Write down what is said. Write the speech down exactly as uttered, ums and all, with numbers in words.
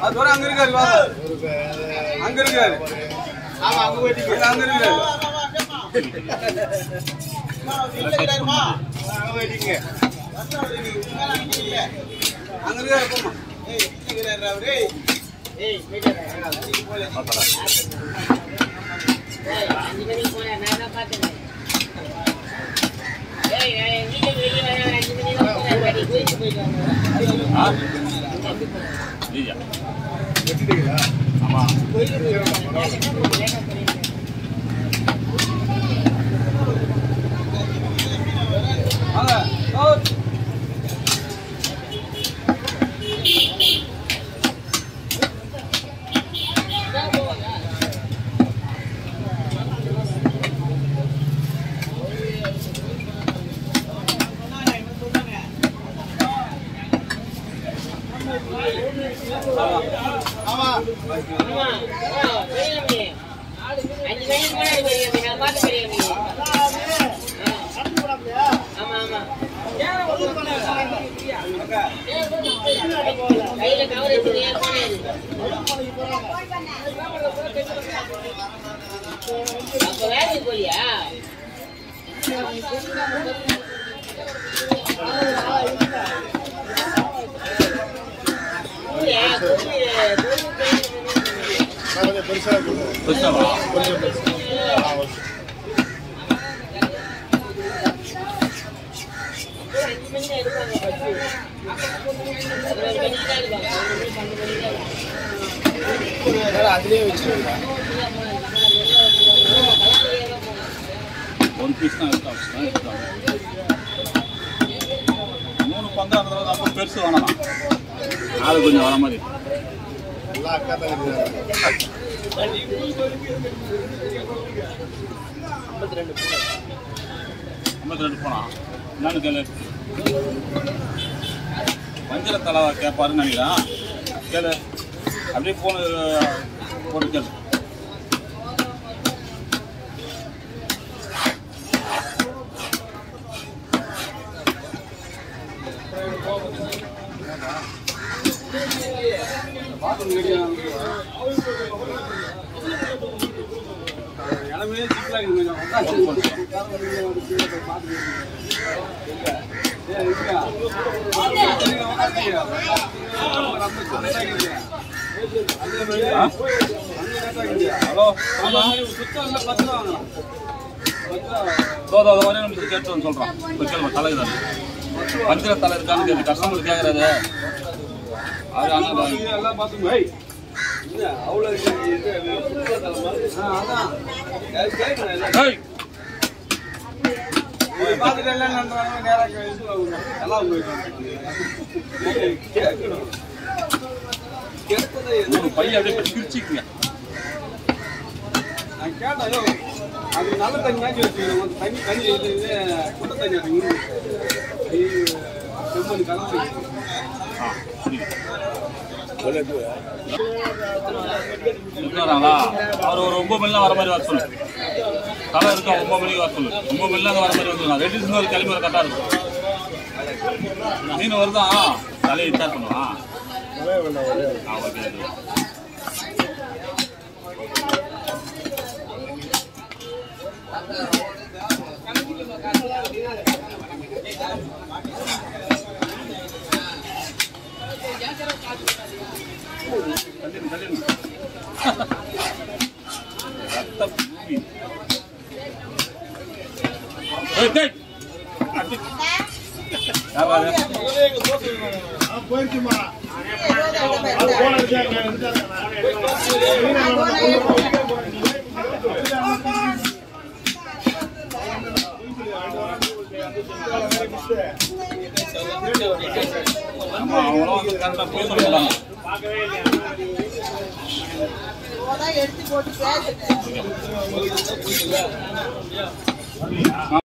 அது வர அங்க இருக்காரு வா அங்க இருக்காரு ஆமா அங்க போயிட்டீங்க அங்க இருக்காரு வீட்ல கிடாருமா அங்க போயிட்டீங்க அங்க இருக்காரு போமா ஏய் வீட்ல கிடாரு அவரே ஏய் வீட்ல போல பாத்தடா ஏய் அஞ்சு மணிக்கு போனா நான் தான் பார்த்தேன் ஏய் ஏய் வீட்ல வெளிய வர அஞ்சு மணிக்கு போனா படி போயிட்டு போயிட்டு ஆ ஐயா வெட்டிட்டீங்களா ஆமா போயிட்டு வாங்க ஓ ஆமா ஆமா வெயிலமே அஞ்சு மணிக்கு போனா வெயிலமே நான் பாத்து வெயிலமே சட்டு போடாமலையா ஆமா ஆமா ஏன் ஒரு பண்ண கையில கவர் எடுத்து ஏன் போனே அப்ப வேலைக்கு போலியா அதுலயே வச்சிருக்கா ஒரு பீஸ் தான் எடுத்தா மூணு பங்கு அப்ப பெருசு வேணாம் ஆளு கொஞ்சம் வர மாதிரி எல்லாம் அக்கா தான் ஐம்பத்தி ரெண்டு ஐம்பத்தி ரெண்டு போனா என்னன்னு கேளு மஞ்சள தலைவா கேட்பாருன்னு நினைக்கிறேன் கேளு அப்படியே போன போட்டு கேளு இடமே சிக்கலா ஹலோ சுத்தம் பத்து ரூபா வாங்கலாம் தோதோ வரையும் நம்ம கேட்டு வந்து சொல்றோம் இப்போ கேள்வி தலைக்கு தானே பஞ்சர தலை இருக்கான்னு கேட்டு கஸ்டமர் கேட்கறாரு அது ஆனால் எல்லாம் பார்த்துங்க அவ்வளோ பார்த்துட்டு எல்லாம் நேராக எல்லாம் கேட்கணும் ஒரு பையன் அப்படியே பிரிச்சுக்குங்க நான் கேட்டேன் அது நல்ல தண்ணி மாற்றி வச்சுக்கணும் தண்ணி தண்ணி குட்டை தண்ணி அது செம்மணி கலந்து அவர் ஒரு ஒன்பது மணிலாம் வர மாதிரி வர சொல்லு தலை இருக்கா ஒன்பது மணிக்கு வர சொல்லு ஒன்பது மணிலாம் வர மாதிரி வந்து ரெண்டு சின்ன ஒரு கிளம்பி வர கரெக்டாக இருக்கும் மீன் வருதா தலையை ஸ்டார்ட் பண்ணுவான் ஆ ஓகே போயிருக்குமா எடுத்து போட்டு